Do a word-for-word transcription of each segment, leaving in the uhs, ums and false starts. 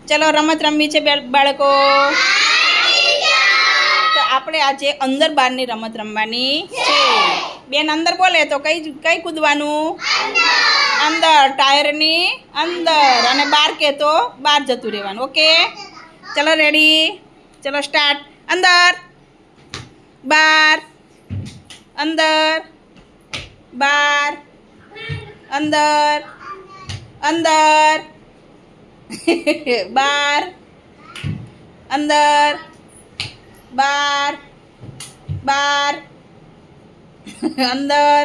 ચલો રમત રમવી છે બાળકો. તો આપણે આજે અંદર બહારની રમત રમવાની છે. બેન અંદર બોલે તો કઈ કઈ કૂદવાનું? અંદર. ટાયરની અંદર. અને બહાર કે તો બહાર જતું રહેવાનું. ઓકે, ચલો રેડી, ચલો સ્ટાર્ટ. અંદર, બહાર, અંદર, બહાર, અંદર, અંદર, બહાર, અંદર, બહાર, બહાર, અંદર,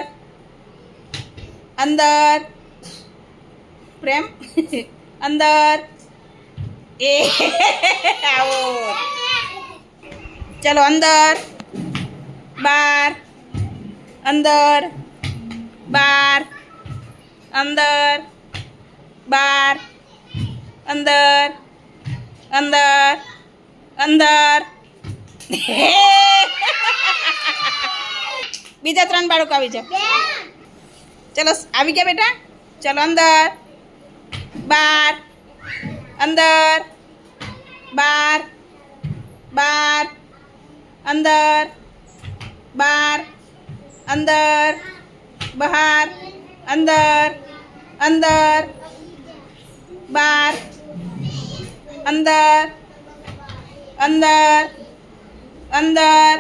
અંદર, પ્રેમ, અંદર. એ આવો. ચલો અંદર, બહાર, અંદર, બહાર, અંદર, બહાર, અંદર, અંદર, અંદર. બીજા ત્રણ બાળકો આવી જાઓ. ચલો આવી ગયા બેટા. ચલો અંદર, બહાર, અંદર, બહાર, બહાર, અંદર, બહાર, અંદર, બહાર, અંદર, અંદર, બહાર, અંદર, અંદર, અંદર.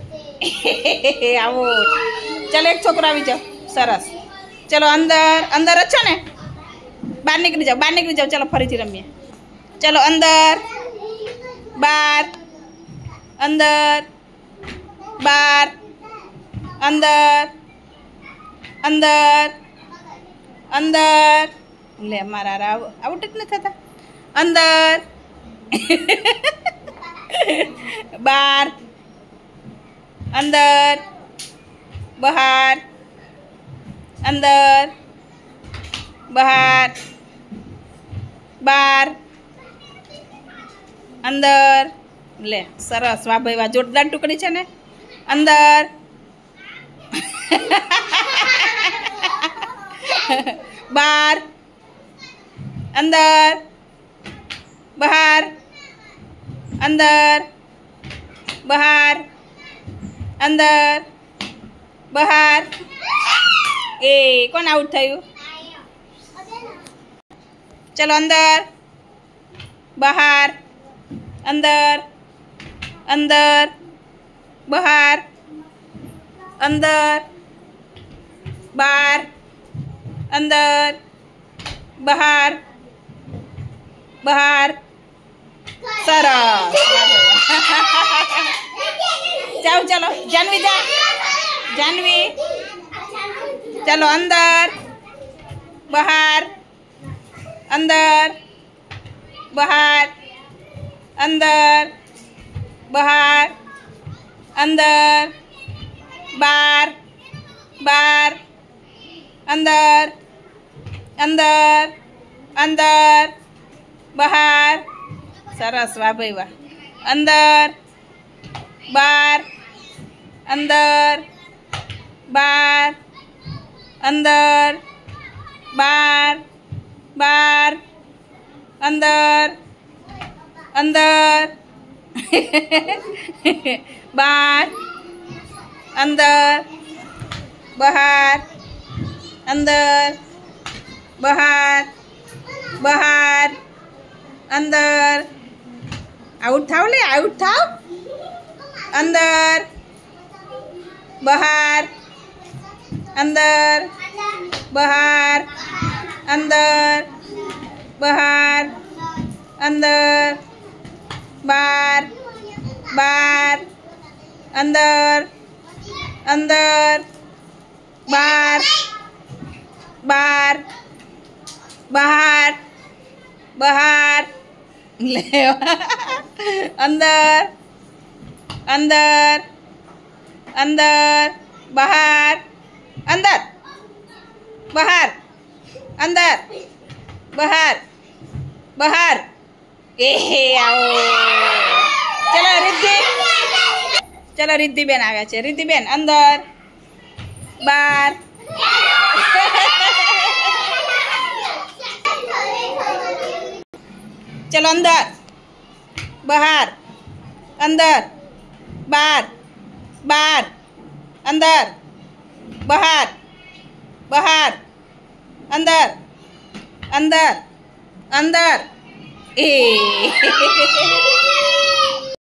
આવો. ચલો એક છોકરો આવી જાઓ. સરસ. ચલો અંદર, અંદર જ છો ને? બહાર નીકળી જાઓ, બહાર નીકળી જાઓ. ચલો ફરીથી રમીએ. ચલો અંદર, બહાર, અંદર, બહાર, અંદર, અંદર, અંદર. લે મારા રાવ આઉટ જ નથી થતા. અંદર, બહાર, અંદર, બહાર, અંદર, બહાર, બહાર, અંદર. લે સરસ. વાહ ભાઈ વાહ, જોરદાર ટુકડી છે ને. અંદર, બહાર, અંદર, બહાર, અંદર, બહાર, અંદર, બહાર. એ કોણ આઉટ થયું? ચલો અંદર, બહાર, અંદર, અંદર, બહાર, અંદર, બહાર, અંદર, બહાર, બહાર. સરસ. જાઓ ચલો જાનવી, જા જાનવી. ચલો અંદર, બહાર, અંદર, બહાર, અંદર, બહાર, અંદર, બહાર, બહાર, અંદર, અંદર, અંદર, બહાર. સરસ. વાહ ભાઈ વાહ. અંદર, બહાર, અંદર, બહાર, અંદર, બહાર, બહાર, અંદર, અંદર, બહાર, અંદર, બહાર, અંદર, બહાર, બહાર, અંદર. આઉટ થાવ. લે આઉટ થાવ. અંદર, બહાર, અંદર, બહાર, અંદર, બહાર, અંદર, બહાર, બહાર, અંદર, અંદર, બહાર, બહાર, બહાર, બહાર. લે અંદર, અંદર, અંદર, બહાર, અંદર, બહાર, અંદર, બહાર, બહાર. એ આવો. ચલો રિદ્ધિ. ચલો રિદ્ધિબેન આવ્યા છે. રિદ્ધિબેન અંદર, બહાર. चलो अंदर बाहर अंदर बाहर बाहर अंदर बाहर बाहर अंदर अंदर अंदर ए